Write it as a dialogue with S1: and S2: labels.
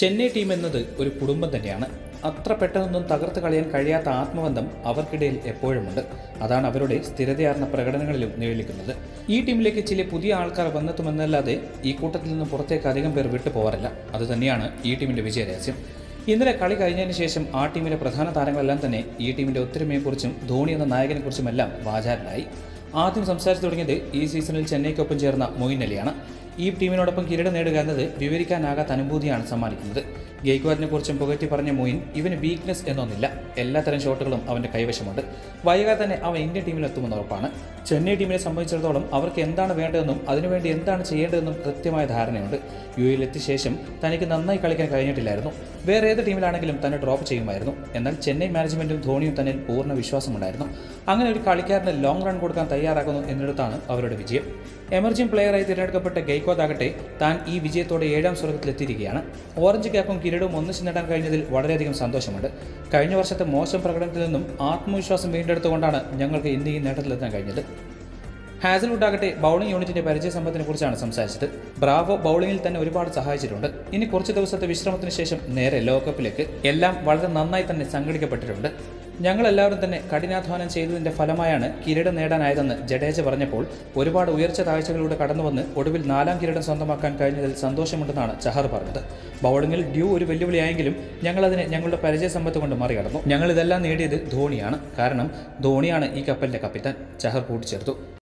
S1: Chennai team എന്നത് ഒരു കുടുംബം തന്നെയാണ്. അത്ര പെട്ടെന്നൊന്നും തകർത്ത് കളയാൻ കഴിയാത്ത ആത്മബന്ധം അവർക്കിടയിൽ എപ്പോഴുമുണ്ട്. അതാണ് അവരുടെ സ്ഥിരതയാർന്ന പ്രകടനങ്ങളിലും നിഴലിക്കുന്നത്. ഈ ടീമിലേക്ക് ചില പുതിയ ആൾക്കാർ വന്നെത്തുമെന്നല്ലാതെ ഈ കൂട്ടത്തിൽ നിന്ന് പുറത്തേക്ക് അധികം പേർ വിട്ടു പോകാറില്ല. അതുതന്നെയാണ് ഈ ടീമിൻ്റെ വിജയരഹസ്യം. ഇന്നലെ കളി കഴിഞ്ഞതിന് ശേഷം ആ ടീമിലെ പ്രധാന താരങ്ങളെല്ലാം തന്നെ ഈ ടീമിൻ്റെ ഒത്തൊരുമയെക്കുറിച്ചും ധോണി എന്ന നായകനെക്കുറിച്ചുമെല്ലാം വാചാരനായി. ആദ്യം സംസാരിച്ചു തുടങ്ങിയത് ഈ സീസണിൽ ചെന്നൈക്കൊപ്പം ചേർന്ന മൊയിൻ അലിയാണ്. ഈ ടീമിനോടൊപ്പം കിരീടം നേടുക എന്നത് വിവരിക്കാനാകാത്ത അനുഭൂതിയാണ് സമ്മാനിക്കുന്നത്. ഗെയ്ക്വാദിനെ കുറിച്ചും പുകഴ്ത്തി പറഞ്ഞ മൊയിൻ, ഇവന് വീക്ക്നെസ് എന്നൊന്നില്ല, എല്ലാത്തരം ഷോട്ടുകളും അവൻ്റെ കൈവശമുണ്ട്, വൈകാതെ തന്നെ അവൻ ഇന്ത്യൻ ടീമിലെത്തുമെന്ന് ഉറപ്പാണ്. ചെന്നൈ ടീമിനെ സംബന്ധിച്ചിടത്തോളം അവർക്ക് എന്താണ് വേണ്ടതെന്നും അതിനുവേണ്ടി എന്താണ് ചെയ്യേണ്ടതെന്നും കൃത്യമായ ധാരണയുണ്ട്. യുഎയിൽ എത്തിയ ശേഷം തനിക്ക് നന്നായി കളിക്കാൻ കഴിഞ്ഞിട്ടില്ലായിരുന്നു. വേറെ ഏത് ടീമിലാണെങ്കിലും തന്നെ ഡ്രോപ്പ് ചെയ്യുമായിരുന്നു. എന്നാൽ ചെന്നൈ മാനേജ്മെൻറ്റും ധോണിയും തന്നിൽ പൂർണ്ണ വിശ്വാസമുണ്ടായിരുന്നു. അങ്ങനെ ഒരു കളിക്കാരന് ലോങ് റൺ കൊടുക്കാൻ തയ്യാറാക്കുന്നു എന്നിടത്താണ് അവരുടെ വിജയം. എമർജിംഗ് പ്ലെയറായി തിരഞ്ഞെടുക്കപ്പെട്ട ഗെയ്ക്വാദ് ആകട്ടെ താൻ ഈ വിജയത്തോടെ 7ാം സ്വർഗത്തിലെത്തിയിരിക്കുകയാണ്. ഓറഞ്ച് ക്യാപ്പും കിരീടവും ഒന്നിച്ച് നേടാൻ കഴിഞ്ഞതിൽ വളരെയധികം സന്തോഷമുണ്ട്. കഴിഞ്ഞ വർഷത്തെ മോശം പ്രകടനത്തിൽ നിന്നും ആത്മവിശ്വാസം വീണ്ടെടുത്തുകൊണ്ടാണ് ഞങ്ങൾക്ക് ഇന്ന് ഈ നേട്ടത്തിലെത്താൻ കഴിഞ്ഞത്. ഹാസൽവുഡ് ആകട്ടെ ബൗളിംഗ് യൂണിറ്റിന്റെ പരിചയസമ്പത്തിനെ കുറിച്ചാണ് സംസാരിച്ചത്. ബ്രാവോ ബൗളിംഗിൽ തന്നെ ഒരുപാട് സഹായിച്ചിട്ടുണ്ട്. ഇനി കുറച്ച് ദിവസത്തെ വിശ്രമത്തിന് ശേഷം നേരെ ലോകകപ്പിലേക്ക്. എല്ലാം വളരെ നന്നായി തന്നെ സംഘടിക്കപ്പെട്ടിട്ടുണ്ട്. ഞങ്ങളെല്ലാവരും തന്നെ കഠിനാധ്വാനം ചെയ്തതിൻ്റെ ഫലമായാണ് കിരീടം നേടാനായതെന്ന് ജഡേജ പറഞ്ഞപ്പോൾ, ഒരുപാട് ഉയർച്ച താഴ്ചകളിലൂടെ കടന്നുവന്ന് ഒടുവിൽ 4ാം കിരീടം സ്വന്തമാക്കാൻ കഴിഞ്ഞതിൽ സന്തോഷമുണ്ടെന്നാണ് ചഹർ പറഞ്ഞത്. ബൗളിംഗിൽ ഡ്യൂ ഒരു വെല്ലുവിളിയായെങ്കിലും ഞങ്ങളതിനെ ഞങ്ങളുടെ പരിചയസമ്പത്ത് കൊണ്ട് മറികടന്നു. ഞങ്ങളിതെല്ലാം നേടിയത് ധോണിയാണ്. കാരണം ധോണിയാണ് ഈ കപ്പലിൻ്റെ കപ്പിത്താൻ, ചഹർ കൂട്ടിച്ചേർത്തു.